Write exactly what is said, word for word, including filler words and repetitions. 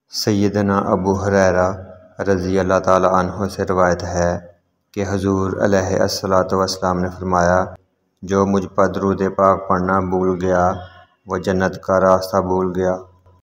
सैयदना अबू हुरैरा रज़ी अल्लाह ताला अन्हु से रवायत है कि हुज़ूर अलैहिस्सलातु वस्सलाम ने फरमाया, जो मुझ पर दुरूद पाक पढ़ना भूल गया वह जन्नत का रास्ता भूल गया।